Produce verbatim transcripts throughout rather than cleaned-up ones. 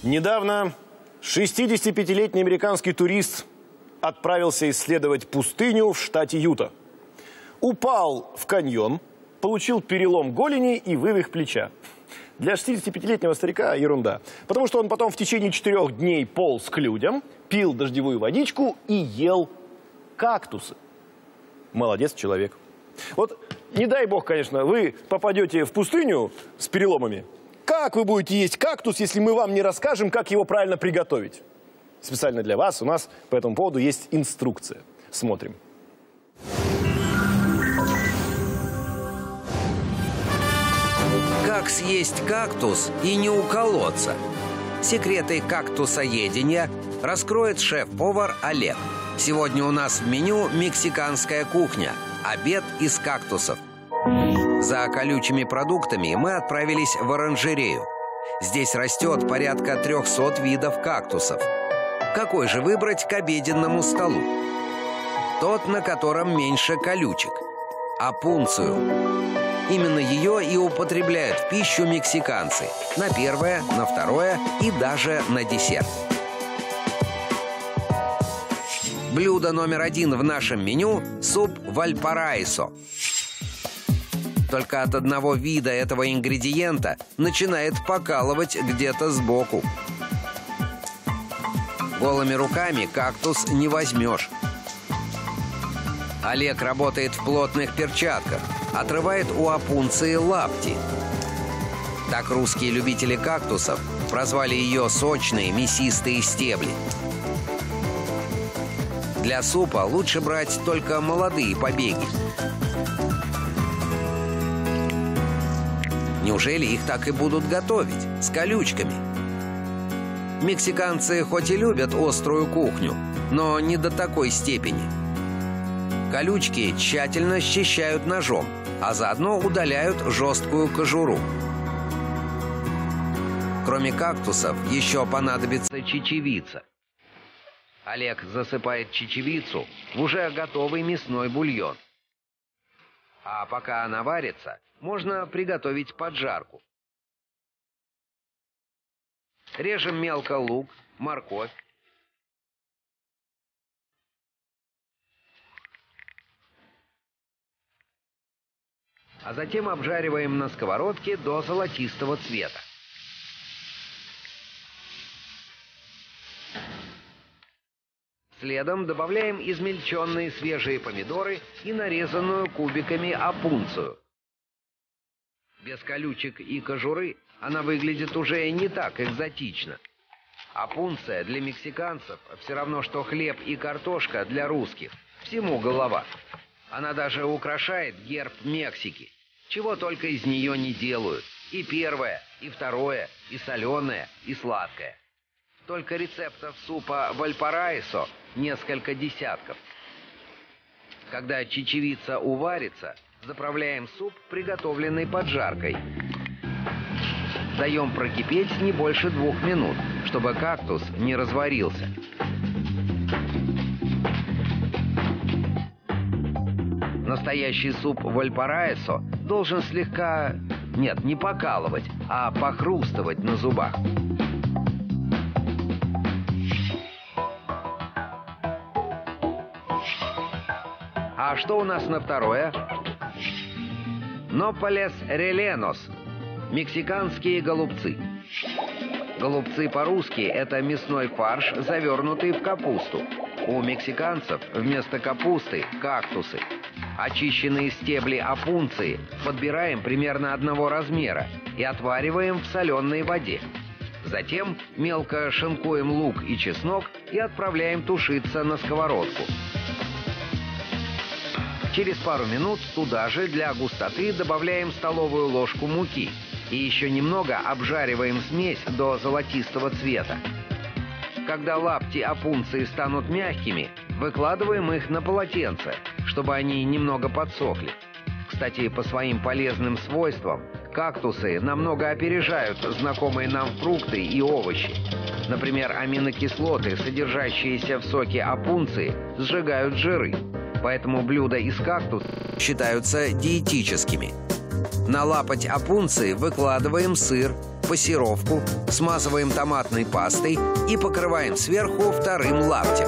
Недавно шестидесятипятилетний американский турист отправился исследовать пустыню в штате Юта. Упал в каньон, получил перелом голени и вывих плеча. Для шестидесятипятилетнего старика ерунда. Потому что он потом в течение четырех дней полз к людям, пил дождевую водичку и ел кактусы. Молодец человек. Вот не дай бог, конечно, вы попадете в пустыню с переломами. Как вы будете есть кактус, если мы вам не расскажем, как его правильно приготовить? Специально для вас у нас по этому поводу есть инструкция. Смотрим. Как съесть кактус и не уколоться? Секреты кактусоедения раскроет шеф-повар Олег. Сегодня у нас в меню мексиканская кухня. Обед из кактусов. За колючими продуктами мы отправились в оранжерею. Здесь растет порядка трехсот видов кактусов. Какой же выбрать к обеденному столу? Тот, на котором меньше колючек. Опунцию. Именно ее и употребляют в пищу мексиканцы. На первое, на второе и даже на десерт. Блюдо номер один в нашем меню – суп Вальпараисо. Только от одного вида этого ингредиента начинает покалывать где-то сбоку. Голыми руками кактус не возьмешь. Олег работает в плотных перчатках, отрывает у опунции лапти. Так русские любители кактусов прозвали ее сочные мясистые стебли. Для супа лучше брать только молодые побеги. Неужели их так и будут готовить, с колючками? Мексиканцы хоть и любят острую кухню, но не до такой степени. Колючки тщательно счищают ножом, а заодно удаляют жесткую кожуру. Кроме кактусов еще понадобится чечевица. Олег засыпает чечевицу в уже готовый мясной бульон. А пока она варится, можно приготовить поджарку. Режем мелко лук, морковь. А затем обжариваем на сковородке до золотистого цвета. Следом добавляем измельченные свежие помидоры и нарезанную кубиками опунцию. Без колючек и кожуры она выглядит уже не так экзотично. Опунция для мексиканцев все равно, что хлеб и картошка для русских. Всему голова. Она даже украшает герб Мексики. Чего только из нее не делают. И первое, и второе, и соленое, и сладкое. Только рецептов супа Вальпараисо несколько десятков. Когда чечевица уварится, заправляем суп, приготовленный поджаркой. Даем прокипеть не больше двух минут, чтобы кактус не разварился. Настоящий суп Вальпараисо должен слегка, нет, не покалывать, а похрустывать на зубах. А что у нас на второе? Нополес реленос. Мексиканские голубцы. Голубцы по-русски – это мясной фарш, завернутый в капусту. У мексиканцев вместо капусты – кактусы. Очищенные стебли опунции подбираем примерно одного размера и отвариваем в соленой воде. Затем мелко шинкуем лук и чеснок и отправляем тушиться на сковородку. Через пару минут туда же для густоты добавляем столовую ложку муки и еще немного обжариваем смесь до золотистого цвета. Когда лапти опунции станут мягкими, выкладываем их на полотенце, чтобы они немного подсохли. Кстати, по своим полезным свойствам кактусы намного опережают знакомые нам фрукты и овощи. Например, аминокислоты, содержащиеся в соке опунции, сжигают жиры. Поэтому блюда из кактуса считаются диетическими. На лапоть опунции выкладываем сыр, пассировку, смазываем томатной пастой и покрываем сверху вторым лаптем.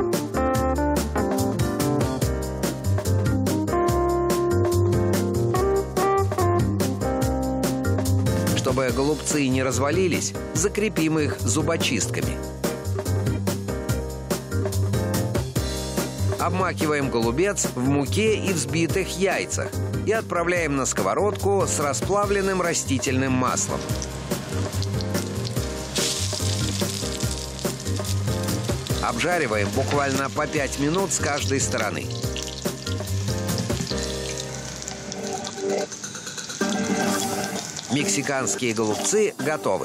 Чтобы голубцы не развалились, закрепим их зубочистками. Обмакиваем голубец в муке и взбитых яйцах и отправляем на сковородку с расплавленным растительным маслом. Обжариваем буквально по пять минут с каждой стороны. Мексиканские голубцы готовы.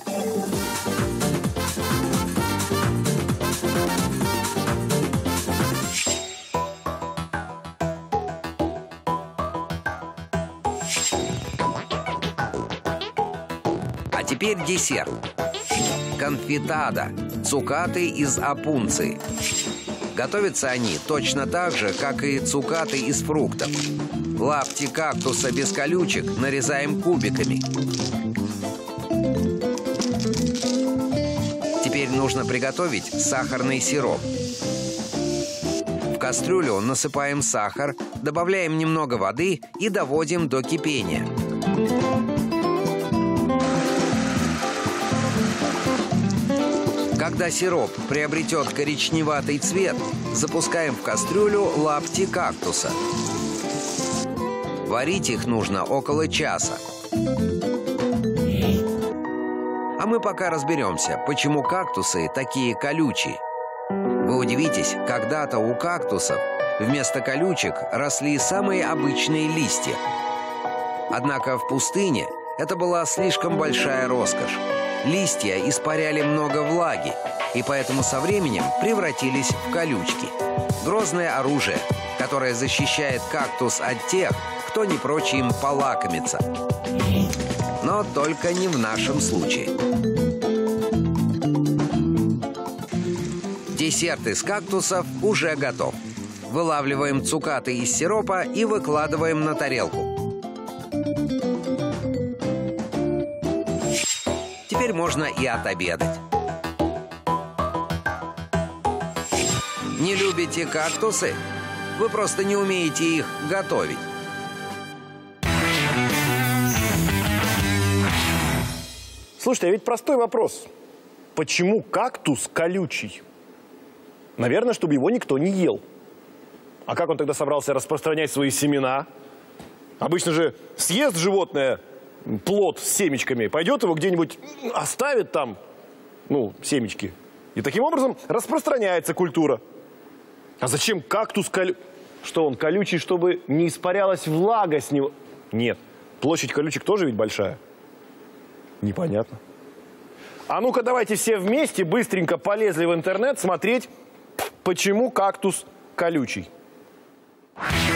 А теперь десерт. Конфитадо. Цукаты из опунции. Готовятся они точно так же, как и цукаты из фруктов. Лапти кактуса без колючек нарезаем кубиками. Теперь нужно приготовить сахарный сироп. В кастрюлю насыпаем сахар, добавляем немного воды и доводим до кипения. Когда сироп приобретет коричневатый цвет, запускаем в кастрюлю лапти кактуса. Варить их нужно около часа. А мы пока разберемся, почему кактусы такие колючие. Вы удивитесь, когда-то у кактусов вместо колючек росли самые обычные листья. Однако в пустыне это была слишком большая роскошь. Листья испаряли много влаги, и поэтому со временем превратились в колючки. Грозное оружие, которое защищает кактус от тех, кто не прочь им полакомиться. Но только не в нашем случае. Десерт из кактусов уже готов. Вылавливаем цукаты из сиропа и выкладываем на тарелку. Теперь можно и отобедать. Не любите кактусы? Вы просто не умеете их готовить. Слушайте, а ведь простой вопрос. Почему кактус колючий? Наверное, чтобы его никто не ел. А как он тогда собрался распространять свои семена? Обычно же съест животное плод с семечками, пойдет его где-нибудь оставит там, ну, семечки. И таким образом распространяется культура. А зачем кактус колючий? Что он колючий, чтобы не испарялась влага с него? Нет. Площадь колючек тоже ведь большая. Непонятно. А ну-ка давайте все вместе быстренько полезли в интернет смотреть, почему кактус колючий.